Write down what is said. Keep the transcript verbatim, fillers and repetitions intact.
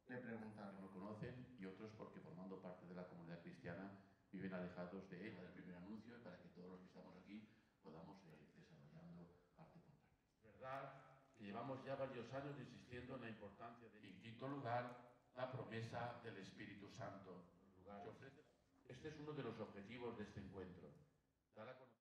le preguntaron. No conocen y otros porque formando parte de la comunidad cristiana viven alejados de ella, del primer anuncio, y para que todos los que estamos aquí podamos ir desarrollando parte por parte. Es verdad que llevamos ya varios años insistiendo en la importancia de... En quinto lugar, la promesa del Espíritu Santo. Este es uno de los objetivos de este encuentro. Dar a conocer